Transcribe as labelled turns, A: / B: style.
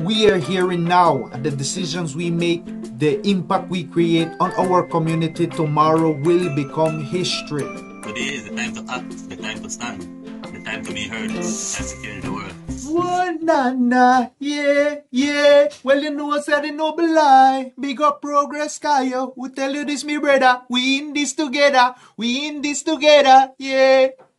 A: We are here and now, and the decisions we make, the impact we create on our community tomorrow will become history.
B: Today is the time to act, the time to stand, the time to be heard, the time to change the world.
A: Whoa, nah, yeah. Well, you know what's that noble lie. Big up Progress Kyle. Who tell you this, me brother? We in this together, yeah.